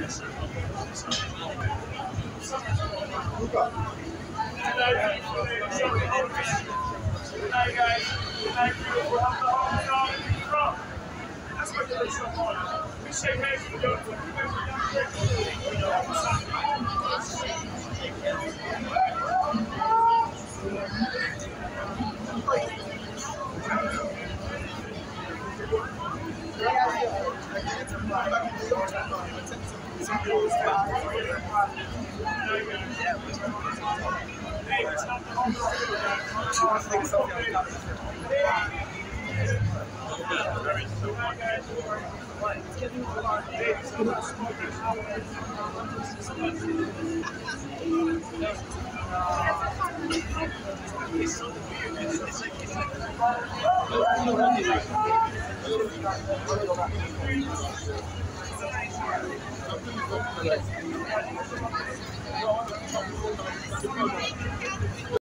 guys. Thank you for having the whole time in front. That's what you're so fun. We shake hands with you.